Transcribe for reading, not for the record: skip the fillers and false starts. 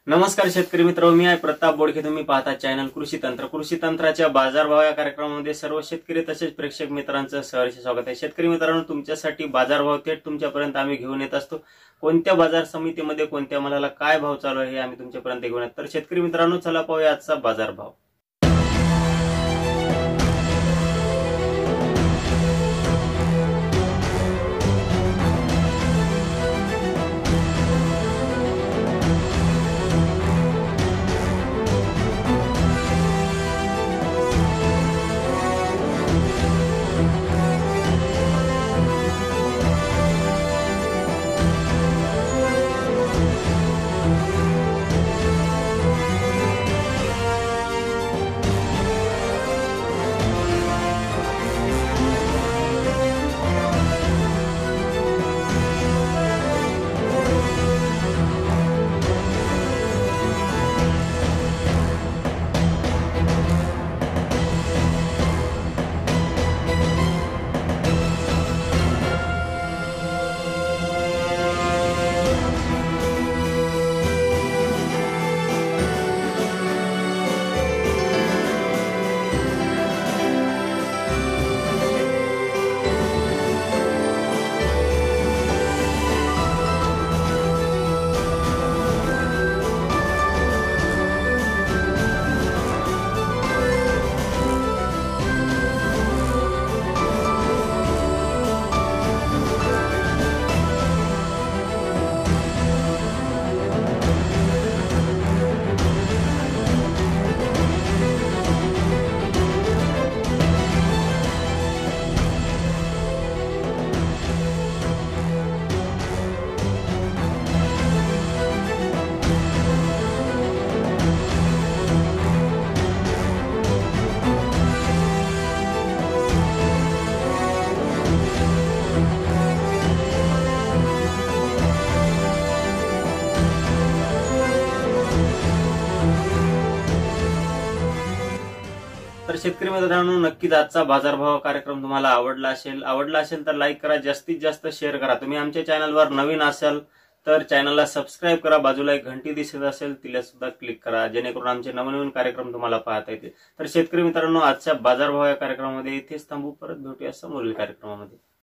नमस्कार शेतकरी मित्र, मी आहे प्रताप बोडके. तुम्ही पाहता चॅनल कृषी तंत्र. कृषी तंत्राच्या बाजारभाव या कार्यक्रमामध्ये सर्व शेतकरी तसेच प्रेक्षक मित्रांचं सहर्ष स्वागत आहे. शेतकरी मित्रांनो, तुमच्यासाठी बाजारभाव थेट तुमच्यापर्यंत आम्ही घेऊन येत असतो. कोणत्या बाजार समितीमध्ये कोणत्या मालाला काय भाव चालू आहे हे आम्ही तुमच्यापर्यंत घेऊन येतो. तर शेतकरी मित्रांनो, चला पाहूया आजचा बाजारभाव. तर शेतकरी मित्रांनो, नक्कीच आजचा बाजारभाव कार्यक्रम तुम्हाला आवडला असेल तर लाईक करा, जास्तीत जास्त शेअर करा. तुम्ही आमच्या चॅनलवर नवीन असाल तर चॅनलला सबस्क्राईब करा. बाजूला एक घंटी दिसत असेल तिला सुद्धा क्लिक करा, जेणेकरून आमचे नवनवीन कार्यक्रम तुम्हाला पाहता येतील. तर शेतकरी मित्रांनो, आजच्या बाजारभाव या कार्यक्रमामध्ये इथेच थांबू. परत भेटूया समोरील कार्यक्रमामध्ये.